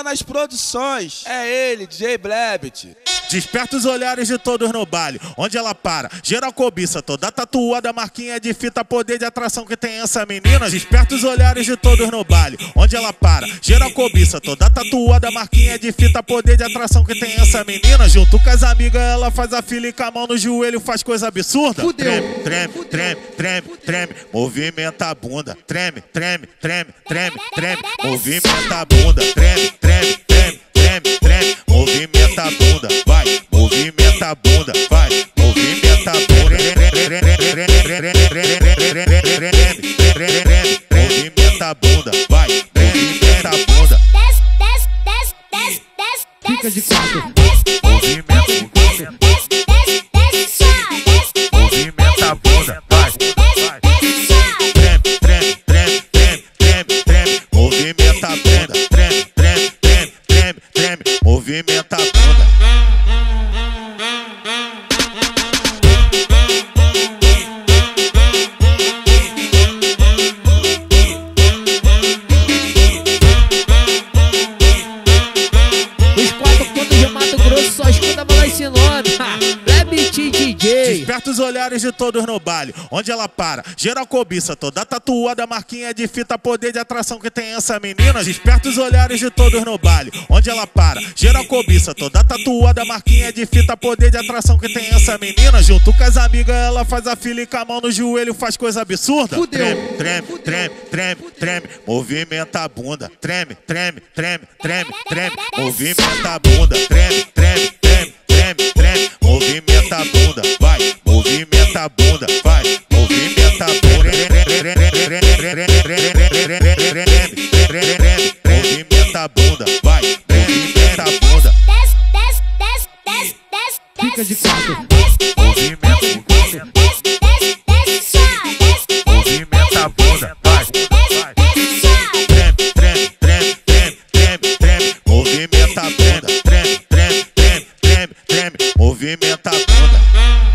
Palma nas produções. É ele, DJ Blebit. Desperta os olhares de todos no baile, onde ela para, geral cobiça, toda tatuada, marquinha de fita, poder de atração que tem essa menina. Desperta os olhares de todos no baile, onde ela para, geral cobiça, toda tatuada, marquinha de fita, poder de atração que tem essa menina. Junto com as amigas, ela faz a fila e com a mão no joelho faz coisa absurda. Treme, treme, treme, treme, treme, movimenta a bunda. Treme, treme, treme, treme, treme, movimenta a bunda. Treme, treme, treme, treme, treme, movimenta a bunda. Vai, movimenta a bunda, vai, movimenta a bunda. Movimenta a bunda, vai, movimenta a bunda. Fica de quatro. Movimenta a bunda, vai, vai. Treme, treme, treme, treme, treme, treme, movimenta a bunda. Treme, treme, treme, treme, treme, movimenta a bunda. Só escuta falar esse nome, Blebit DJ. Desperta os olhares de todos no baile, onde ela para, geral cobiça, toda tatuada, marquinha de fita, poder de atração que tem essa menina. Desperta os olhares de todos no baile, onde ela para, geral cobiça, toda tatuada, marquinha de fita, poder de atração que tem essa menina. Junto com as amigas, ela faz a fila e com a mão no joelho faz coisa absurda. Treme, treme, treme, treme, treme, movimenta a bunda. Treme, treme, treme, treme, treme, movimenta a bunda. Treme, treme, treme, treme, treme, movimenta a bunda, vai, movimenta a bunda, vai, movimenta a bunda. Movimenta a bunda, vai, movimenta a bunda. Fica de quatro. Movimenta a bunda, vai, vai. Treme, treme, treme, treme, treme, treme, movimenta a bunda. Treme, treme, treme, treme, treme, movimenta a bunda.